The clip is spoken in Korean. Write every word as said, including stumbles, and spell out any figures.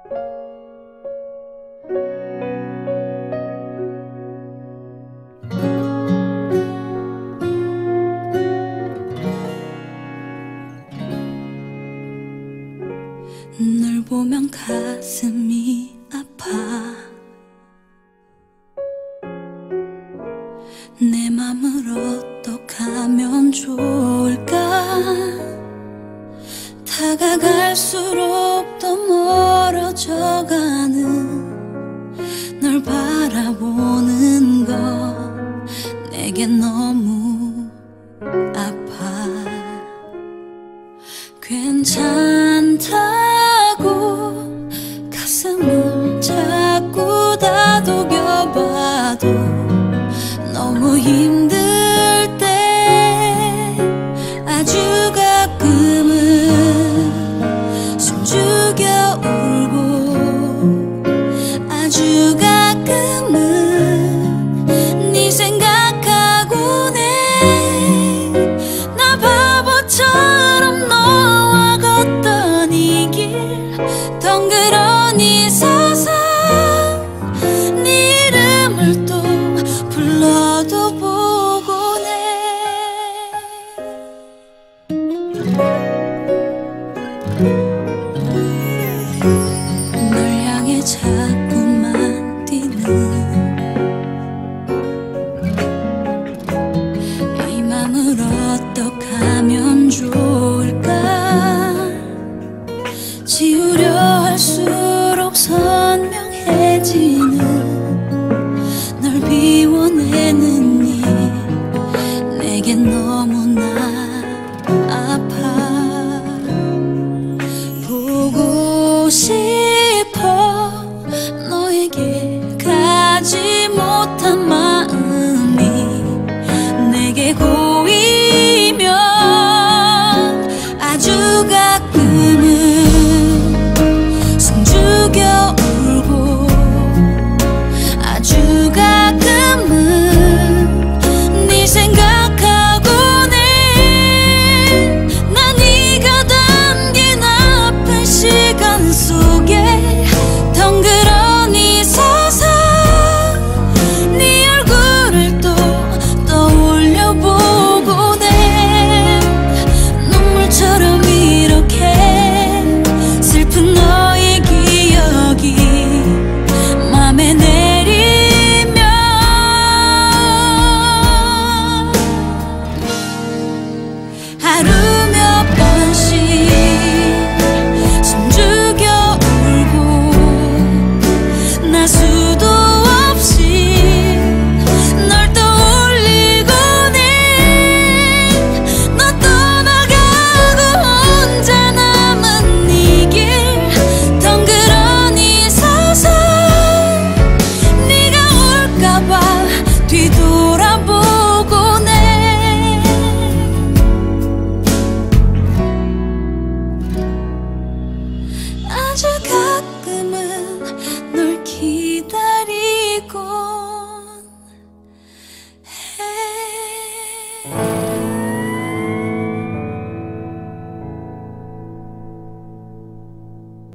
널 보면 가슴이 아파. 내 맘을 어떡하면 좋을까. 다가갈수록 더 멀어져가는 널 바라보는 거 내겐 너무 아파. 괜찮다고 가슴을 자꾸 다독여봐도 너무 힘들 때 아주 가끔은 숨죽여 울고 아주 가끔은 네 생각하곤 해. 나 바보처럼 너와 걷던 이 길 덩그러니 서서 네 이름을 또 불러도 보곤 해. 널 향해 자